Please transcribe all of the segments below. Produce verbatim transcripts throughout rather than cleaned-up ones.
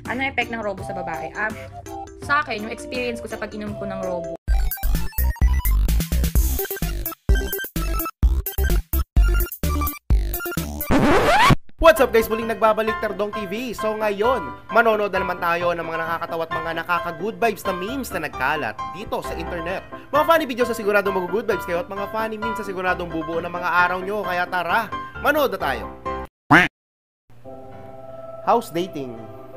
Ano effect ng Robo sa babae? Ah, sa akin, yung experience ko sa pag-inom ko ng Robo. What's up guys? Muling nagbabalik Tardong T V. So ngayon, manonood na naman tayo ng mga nakakatawa at mga nakaka-good vibes na memes na nagkalat dito sa internet. Mga funny videos sa siguradong mag-good vibes kayo at mga funny memes sa siguradong bubuo ng mga araw nyo. Kaya tara, manood na tayo. House dating.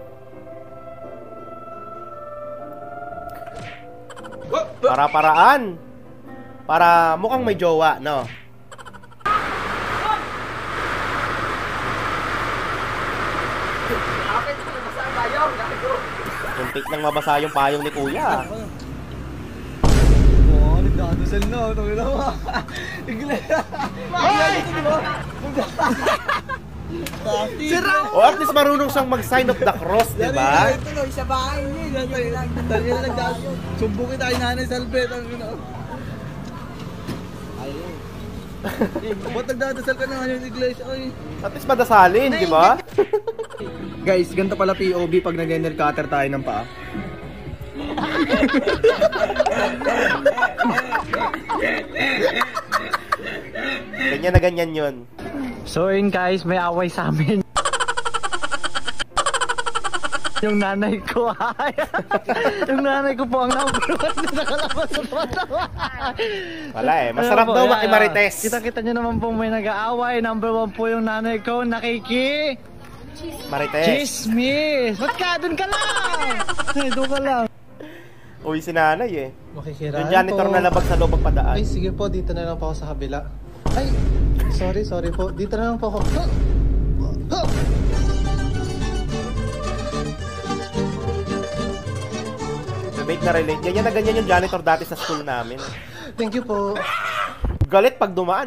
Para-paraan. Para mukhang may jowa, no? Kuntik nang mabasa yung payong ni Kuya. Oo, nagdadasal na. Ito na mo. Iglesia. Iglesia, di ba? Sira! O at least marunong siyang mag-sign of the cross, di ba? Ito no, isa bahay niya. Talaga na nagdadasal. Sumbukin tayo nanay Salve. Ayun. Ba't nagdadasal ka na yung iglesia? At least madasalin, di ba? Guys, ganito pala P O V pag nag-nail cutter tayo ng paa. Ganyan na ganyan yun. So yun guys, may away sa amin. Yung nanay ko ay yung nanay ko po ang number one na nakalabas sa photo. Wala eh, masarap daw makimarites. Kita-kita nyo naman po may nag-aaway. Number one po yung nanay ko, nakiki Marites. Chismis! Ba't ka? Doon ka lang! Ay, doon ka lang. Uy, si nanay eh. Makikiraan yung janitor po. na labag sa loob magpadaan. Ay, sige po, dito na lang po ako sa kabila. Ay, sorry, sorry po. Dito na lang po ako. Relate na relate. Ganyan na ganyan yung janitor dati sa school namin. Thank you po. Galit pag dumaan.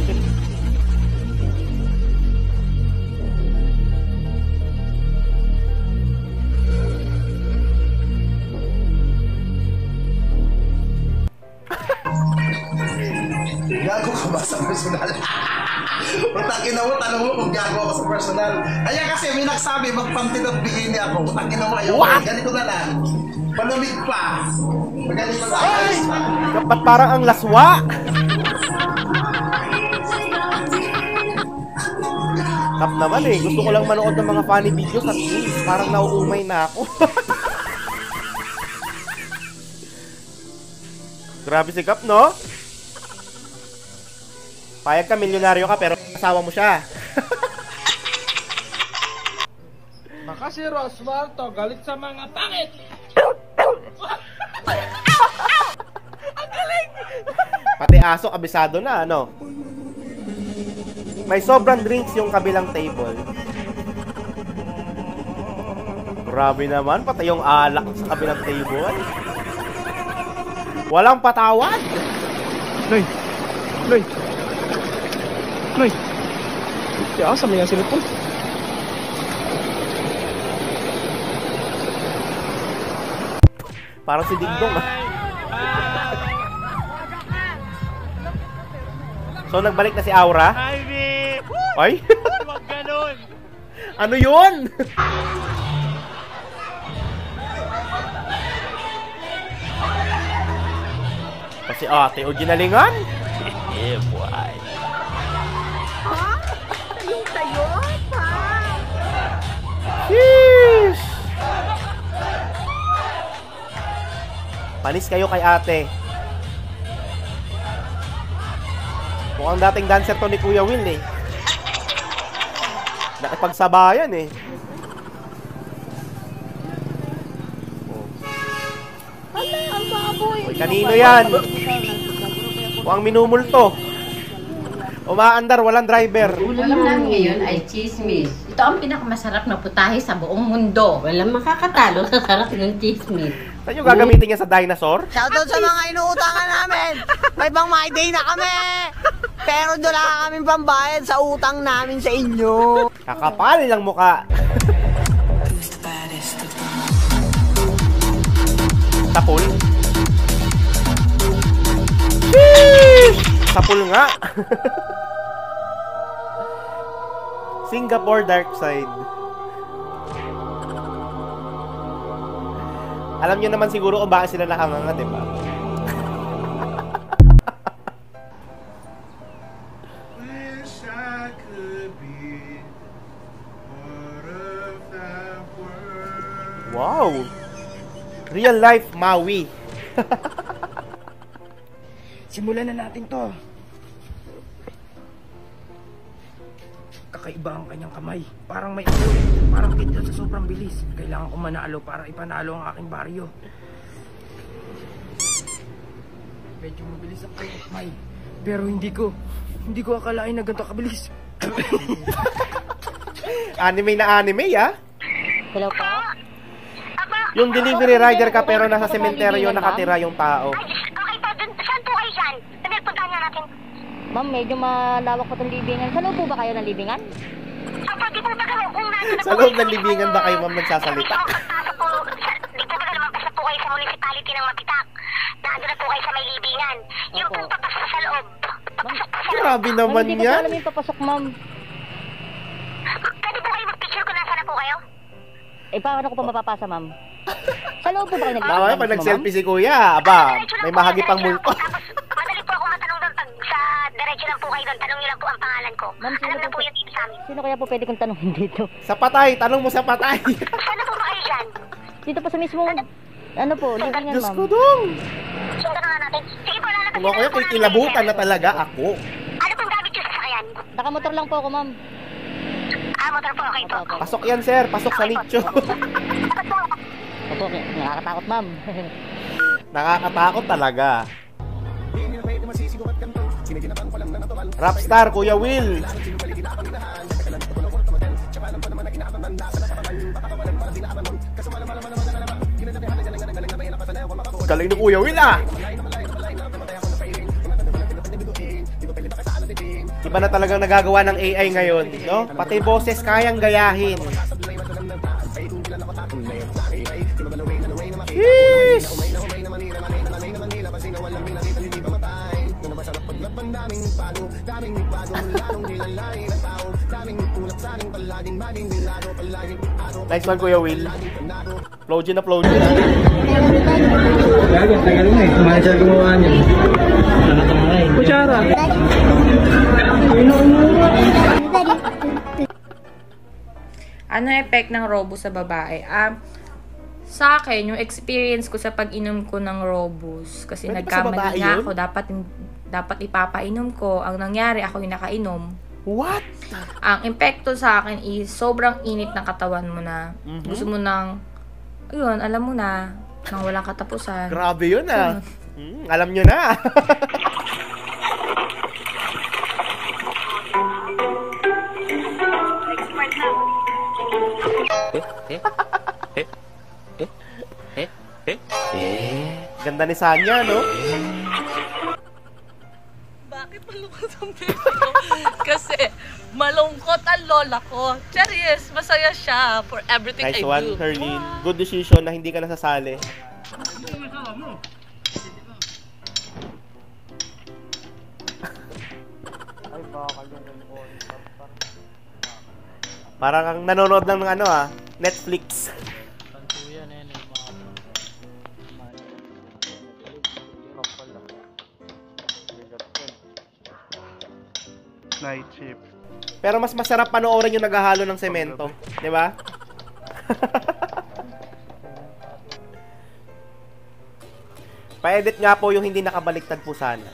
Gago ka ba sa personal? Utakin na mo, tanong mo kung gago ako sa personal. Kaya kasi may nagsabi, magpampilot bikini ako. Utakin na mo, ayaw ko. Ganito na lang. Palamig pa. Ganito na lang. Ba't parang ang laswa? Kap naman eh. Gusto ko lang manood ng mga funny videos at least parang nauumay na ako. Grabe si Kap, no? Payag ka, milyonaryo ka, pero asawa mo siya. Baka si Roswell to, galit sa mga pangit. Ang galing! Pati aso, kabisado na, ano? May sobrang drinks yung kabilang table. Grabe naman, pati yung alak sa kabilang table. Walang patawad. Noy! Noy! Noy! Kaya sa mga sinipon. Parang si Dingdong ah. So nagbalik na si Aura. Ivy! Ay? Huwag ganun! Ano yun? Kasi ate o ginalingan? Eh, boy. Ha? Tayong tayo? Pa? Sheesh! Panis kayo kay ate. Mukhang dating dancer to ni Kuya Will eh. Nakipagsabayan eh. Hala, ang baboy. Uy, kanino yan? Mukhang minumulto. Umaandar, walang driver. Ulam namin ngayon ay chismis. Ito ang pinakamasarap na putahe sa buong mundo. Walang makakatalo sa sarap ng chismis. Saan yung gagamitin niya sa dinosaur? Shoutout sa mga inuutangan namin! May pang my day na kami! Pero doon lang kami pambayad sa utang namin sa inyo. Kakapal lang muka. Tapul. Sheesh! Tapul nga. Singapore Dark Side. Alam nyo naman siguro kung bakit sila nakanganga, di ba? Wish I could be part of that world. Wow! Real life Maui. Simulan na natin to. Kakaiba ang kanyang kamay. Parang may apoy. Parang kidlat sa sobrang bilis. Kailangan ko manalo para ipanalo ang aking baryo. Medyo mabilis ang kanyang kamay. Pero hindi ko. Hindi ko akalain na ganito kabilis. Anime na anime, ah. Hello po? Yung delivery rider ka pero nasa sementeryo nakatira yung tao. Okay po, dun, saan po kayo dyan? Pinagpuntahan niya natin. Ma'am, medyo malawak pa itong libingan. Sa loob po ba kayo ng libingan? Kapag di po tagal, kung nandun Sa loob ng libingan ba kayo, ma'am, nagsasalita? Pagpasok po, sa- di po tagal, lumampas na po kayo sa municipality ng Mapitak. Nandun na po kayo sa may libingan. Yung Opo. pong papasok sa loob. Papasok po sa loob. Grabe naman Ma'am, hindi ko po yan. alam yung papasok, ma'am. Pwede po kayo mag-picture kung nasa na po kayo? Eh, paano ko pa mapapasa, ma'am? Sa loob po ba kayo Tama, nag- pag nag-selfie si kuya, aba, may mahagi pang multo. Tapos, madali po ako matanong doon pag sa diretso lang po kayo doon. Tanong niyo lang po ang pangalan ko. Ma'am, sino Alam na po- po yun dito sa amin. Sino kaya po pwede kong tanongin dito? Sa patay, tanong mo sa patay. Saan na po ba kayo dyan? Dito po sa mismong, ano po, libingan, Diyos ma'am. ko dong. Sundan na nga natin. Sige po, lalabas Kung ako yan, kikilabutan na talaga ako. Ano pong gamit niyo sa sasakyan? Nakamotor lang po ako, ma'am. Ah, motor po, okay po. Opo. Pasok yan, sir. Pasok sa nicho. Dapat po, Opo, nakakatakot, ma'am. Nakakatakot talaga. Rapstar, Kuya Will. Galing ni Kuya Will, ah. Iba na talagang nagagawa ng A I ngayon, no? Pati boses kayang gayahin. Yeesh! Nice one, Kuya Will. Flow na flow na. Gago, tagal mo eh. Kumain siya gumawa niya. Kutsara. Ano yung effect ng Robus sa babae? Um, sa akin, yung experience ko sa pag-inom ko ng Robus, kasi Pwede ba sa babae nagkamali nga yun? ako, dapat, dapat ipapainom ko. Ang nangyari, ako yung nakainom. What? Ang epekto sa akin is sobrang init ng katawan mo na. Mhm. Gusto mo nang, ayun, alam mo na, nang walang katapusan. Grabe yun, ah. Hmm, alam nyo na. Ganda ni Sanya, no? Bakit malungkot ang baby ko? Kasi malungkot ang lola ko. Serious, masaya siya for everything Nice I one, do. Herlene. Good decision na hindi ka nasasali. Parang kang nanonood lang ng ano ah, Netflix. Night shift. Pero mas masarap panoorin yung naghahalo ng semento, di ba? Pa-edit nga po yung hindi nakabaliktad po sana.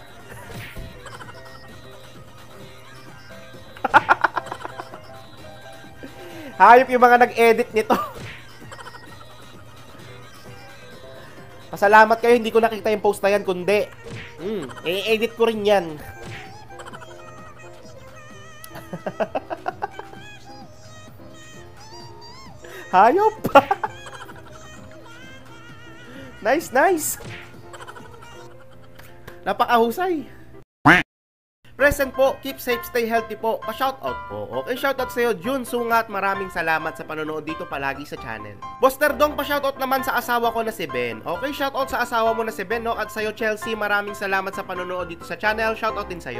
Hayop yung mga nag-edit nito. Pasalamat kayo, hindi ko nakita yung post na yan, kundi hmm, i-edit ko rin yan. Hayop! Nice, nice! Napakahusay! Present po, keep safe, stay healthy po. Pa-shoutout po. Okay, shoutout sa'yo, Jun Sungat. Maraming salamat sa panonood dito palagi sa channel. Boss Terdong, pa-shoutout naman sa asawa ko na si Ben. Okay, shoutout sa asawa mo na si Ben, no? At sa'yo, Chelsea, maraming salamat sa panonood dito sa channel. Shoutout din sa'yo.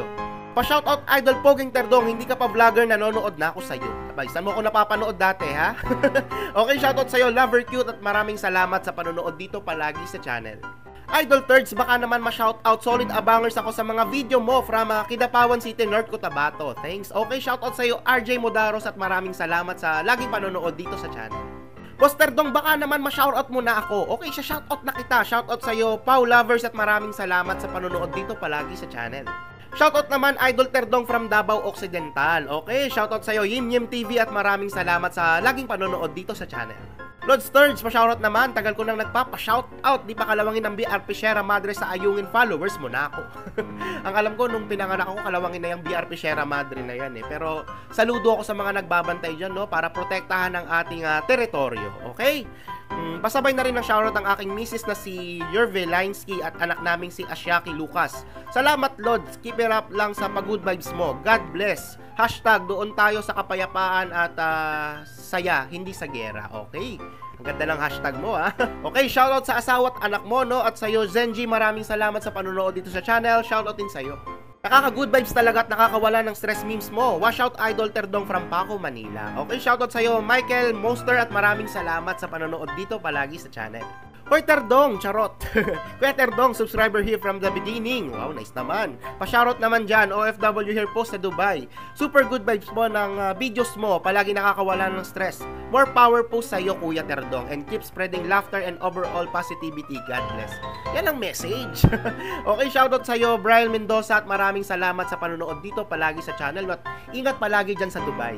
Pa-shoutout Idol Poging Terdong, hindi ka pa vlogger, nanonood na ako sa'yo. Abay, saan mo ako napapanood dati, ha? Okay, shoutout sa'yo, Lover Cute, at maraming salamat sa panonood dito palagi sa channel. Idol Thirds, baka naman ma-shoutout, solid abangers ako sa mga video mo from uh, Kidapawan City, North Cotabato. Thanks. Okay, shoutout sa'yo, R J Modaros, at maraming salamat sa laging panonood dito sa channel. Boss Terdong, baka naman ma-shoutout mo na ako. Okay, siya shoutout na kita. Shoutout sa'yo, Pau Lovers, at maraming salamat sa panonood dito palagi sa channel. Shoutout naman Idol Terdong from Davao Occidental. Okay, shoutout sa'yo Yim Yim T V, at maraming salamat sa laging panonood dito sa channel. Lord Sturge, pa-shoutout naman. Tagal ko nang nagpapa-shoutout. Di pa kalawangin ng B R P Sierra Madre sa ayungin followers mo na ako. Ang alam ko, nung pinanganak ako, kalawangin na yung B R P Sierra Madre na yan eh. Pero saludo ako sa mga nagbabantay dyan, no? Para protektahan ang ating uh, teritoryo. Okay? Mm, pasabay na rin ng shoutout ang aking misis na si Yerve Linsky at anak naming si Ashiaki Lucas. Salamat Lord, keep it up lang sa pag-good vibes mo. God bless. Hashtag doon tayo sa kapayapaan at uh, saya, hindi sa gera. Okay? Ang ganda ng hashtag mo, ha? Okay, shoutout sa asawa at anak mo, no? At sa'yo, Zenji, maraming salamat sa panonood dito sa channel. Shoutout din sa'yo. Nakaka-good vibes talaga at nakakawala ng stress memes mo. Wash out Idol Terdong from Paco, Manila. Okay, shoutout sa'yo, Michael Monster, at maraming salamat sa panonood dito palagi sa channel. Hoy Terdong, charot. Kuya Terdong, subscriber here from the beginning. Wow, nice naman. Pa-shoutout naman dyan, O F W here po sa Dubai. Super good vibes mo ng uh, videos mo, palagi nakakawala ng stress. More power po sa iyo, Kuya Terdong, and keep spreading laughter and overall positivity. God bless. Yan ang message. Okay, shoutout sa iyo, Brian Mendoza, at maraming salamat sa panonood dito palagi sa channel, at ingat palagi dyan sa Dubai.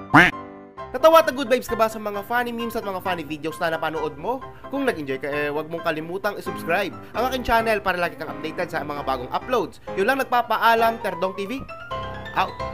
Natawa at good vibes ka ba sa mga funny memes at mga funny videos na napanood mo? Kung nag-enjoy ka, eh, huwag mong kalimutang i-subscribe ang aking channel para lagi kang updated sa mga bagong uploads. Yun lang, nagpapaalam, Terdong T V. Out!